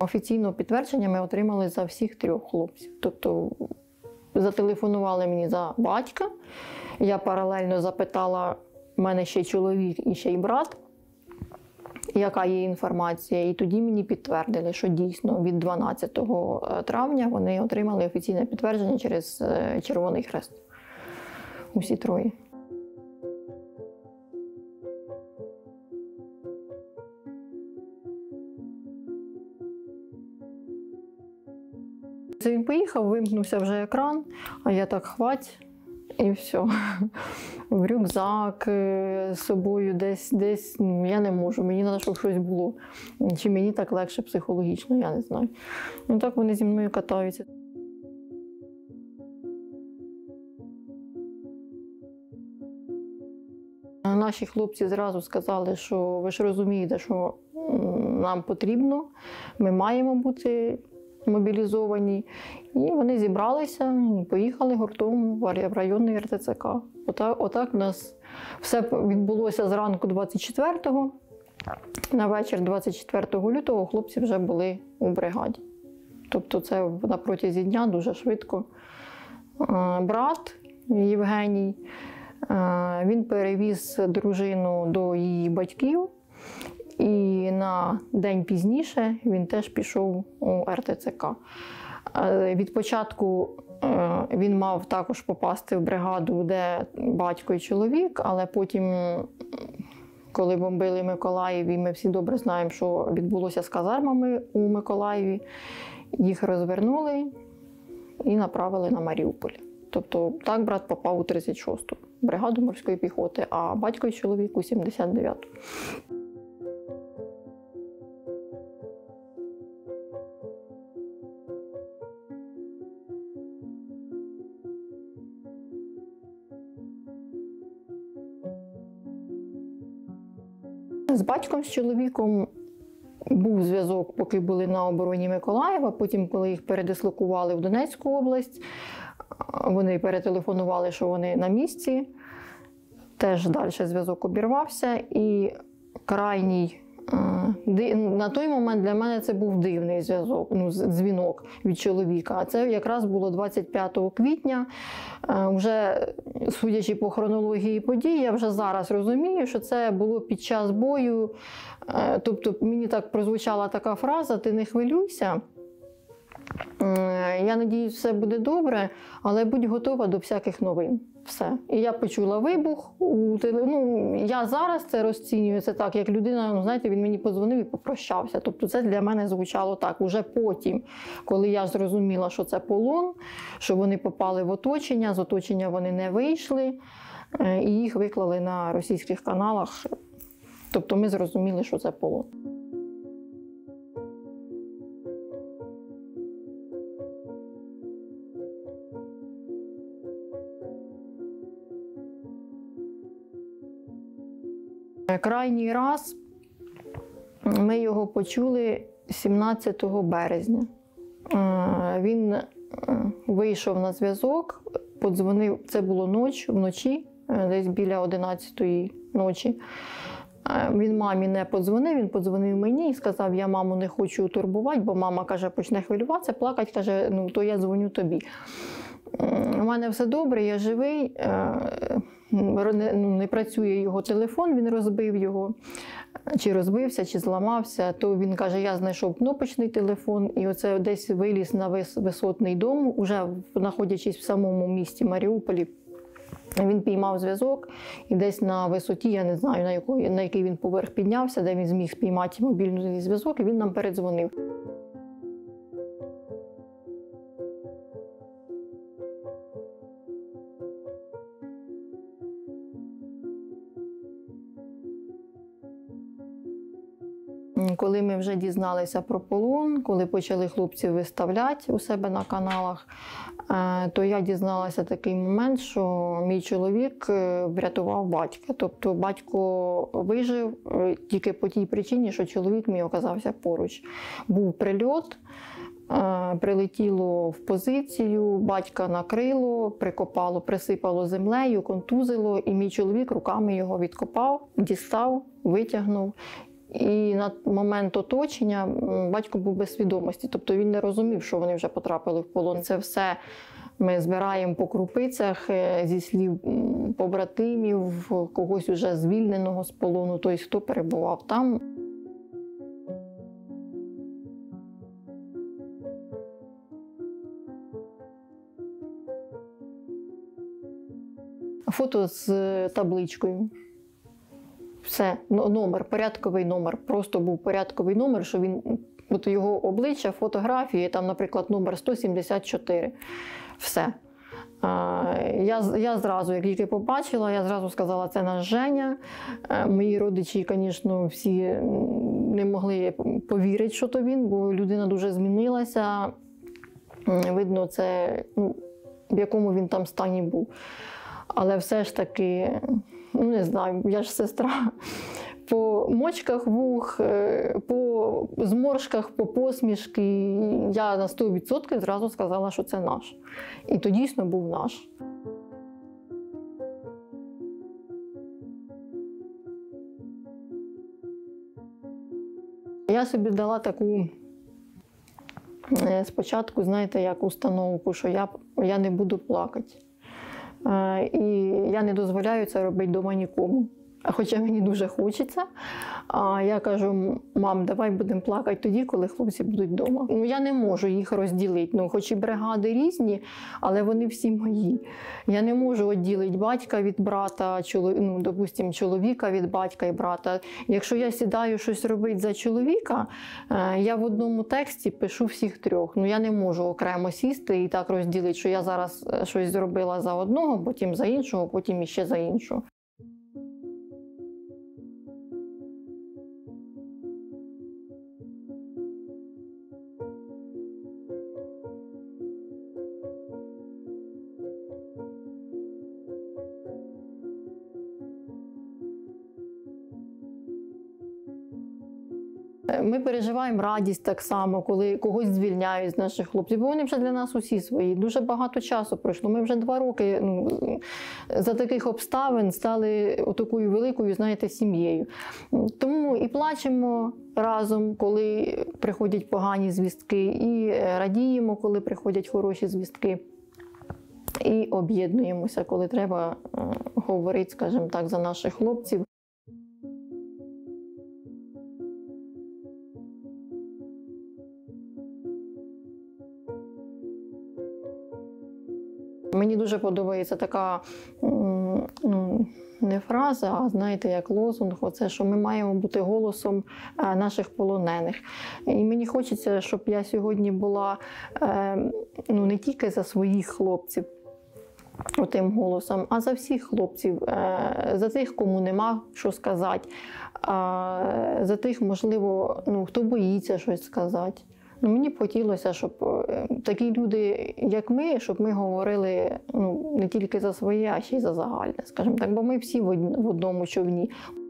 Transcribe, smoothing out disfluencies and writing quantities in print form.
Офіційного підтвердження ми отримали за всіх 3 хлопців. Тобто зателефонували мені за батька, я паралельно запитала, в мене ще чоловік і ще й брат, яка є інформація. І тоді мені підтвердили, що дійсно від 12 травня вони отримали офіційне підтвердження через Червоний Хрест. Усі 3. Він поїхав, вимкнувся вже екран, а я так хвать і все. В рюкзак з собою десь, я не можу, мені треба, щоб щось було. Чи мені так легше психологічно, я не знаю. Ну так вони зі мною катаються. Наші хлопці зразу сказали, що ви ж розумієте, що нам потрібно, ми маємо бути мобілізовані. І вони зібралися і поїхали гуртом в районний РТЦК. Отак у нас все відбулося зранку 24-го. На вечір 24 лютого хлопці вже були у бригаді. Тобто це на протязі дня дуже швидко. Брат Євгеній, він перевіз дружину до її батьків. І на день пізніше він теж пішов у РТЦК. Від початку він мав також попасти в бригаду, де батько і чоловік, але потім, коли бомбили Миколаїв, і ми всі добре знаємо, що відбулося з казармами у Миколаєві, їх розвернули і направили на Маріуполь. Тобто так брат попав у 36-ту бригаду морської піхоти, а батько і чоловік у 79-ту. З батьком, з чоловіком був зв'язок, поки були на обороні Миколаєва. Потім, коли їх передислокували в Донецьку область, вони перетелефонували, що вони на місці. Теж далі зв'язок обірвався. І крайній, на той момент для мене це був дивний зв'язок, дзвінок від чоловіка. А це якраз було 25 квітня. Вже судячи по хронології подій, я вже зараз розумію, що це було під час бою. Тобто мені так прозвучала така фраза: «Ти не хвилюйся, я надіюсь, все буде добре, але будь готова до всяких новин». Все. І я почула вибух. Я зараз це розцінюю, це так, як людина, знаєте, він мені подзвонив і попрощався. Тобто це для мене звучало так. Уже потім, коли я зрозуміла, що це полон, що вони попали в оточення, з оточення вони не вийшли, і їх виклали на російських каналах. Тобто ми зрозуміли, що це полон. Крайній раз ми його почули 17 березня. Він вийшов на зв'язок, подзвонив, це було вночі, десь біля 11-ї ночі. Він мамі не подзвонив, він подзвонив мені і сказав: «Я маму не хочу турбувати, бо мама, каже, почне хвилюватися, плакати, каже, то я дзвоню тобі. У мене все добре, я живий». Не працює його телефон, він розбив його, чи розбився, чи зламався. То він каже: «Я знайшов кнопочний телефон», і оце десь виліз на висотний дом, уже знаходячись в самому місті Маріуполі. Він піймав зв'язок і десь на висоті, я не знаю, на який він поверх піднявся, де він зміг спіймати мобільний зв'язок, і він нам передзвонив. Коли ми вже дізналися про полон, коли почали хлопців виставляти у себе на каналах, то я дізналася такий момент, що мій чоловік врятував батька. Тобто батько вижив тільки по тій причині, що чоловік мій оказався поруч. Був прильот, прилетіло в позицію, батька накрило, прикопало, присипало землею, контузило, і мій чоловік руками його відкопав, дістав, витягнув І на момент оточення батько був без свідомості, тобто він не розумів, що вони вже потрапили в полон. Це все ми збираємо по крупицях зі слів побратимів, когось уже звільненого з полону, тобто хто перебував там. Фото з табличкою. Все, номер, порядковий номер. Просто був порядковий номер, що він, от його обличчя, фотографії, там, наприклад, номер 174. Все. Я зразу, як тільки побачила, я зразу сказала, це наш Женя. Мої родичі, звісно, всі не могли повірити, що то він, бо людина дуже змінилася. Видно, це, в якому він там стані був. Але все ж таки, не знаю, я ж сестра. По мочках вух, по зморшках, по посмішки я на 100% зразу сказала, що це наш. І то дійсно був наш. Я собі дала таку спочатку, знаєте, як установку, що я не буду плакати. І я не дозволяю це робити вдома нікому. Хоча мені дуже хочеться. Я кажу, мам, давай будемо плакати тоді, коли хлопці будуть вдома. Я не можу їх розділити. Хоч і бригади різні, але вони всі мої. Я не можу відділити батька від брата, допустимо, чоловіка від батька і брата. Якщо я сідаю щось робити за чоловіка, я в одному тексті пишу всіх трьох. Я не можу окремо сісти і так розділити, що я зараз щось зробила за одного, потім за іншого, потім іще за іншого. Ми переживаємо радість так само, коли когось звільняють з наших хлопців, бо вони вже для нас усі свої. Дуже багато часу пройшло. Ми вже 2 роки за таких обставин стали такою великою, знаєте, сім'єю. Тому і плачемо разом, коли приходять погані звістки, і радіємо, коли приходять хороші звістки. І об'єднуємося, коли треба говорити, скажімо так, за наших хлопців. Мені дуже подобається така, не фраза, а знаєте, як лозунг, оце, що ми маємо бути голосом наших полонених. І мені хочеться, щоб я сьогодні була не тільки за своїх хлопців, тим голосом, а за всіх хлопців, за тих, кому нема що сказати, за тих, можливо, хто боїться щось сказати. Мені б хотілося, щоб такі люди, як ми, щоб ми говорили не тільки за своє, а ще й за загальне, скажімо так, бо ми всі в одному човні.